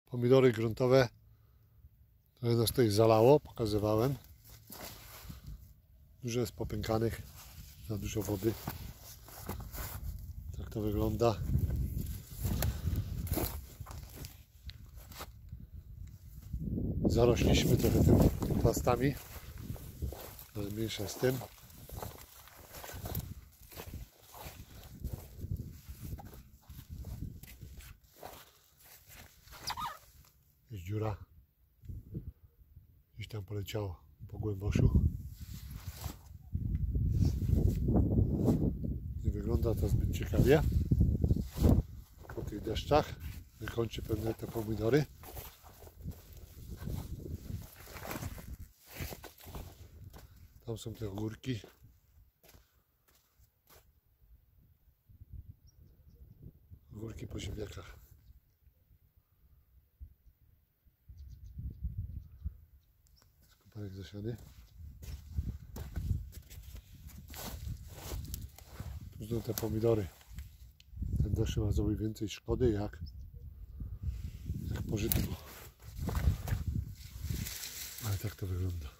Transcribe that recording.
Pomidory gruntowe. Trochę nas tutaj zalało, pokazywałem. Dużo jest popękanych, za dużo wody. Tak to wygląda. Zarośliśmy trochę tym plastami, ale mniejsza z tym. Jest dziura. Gdzieś tam poleciało po głęboszu. Nie wygląda to zbyt ciekawie po tych deszczach. Wykończy pewnie te pomidory. Tam są te ogórki. Ogórki po ziemniakach. Skoparek zasiany. Tu są te pomidory. Ten deszcz ma zrobić więcej szkody jak pożytku. Ale tak to wygląda.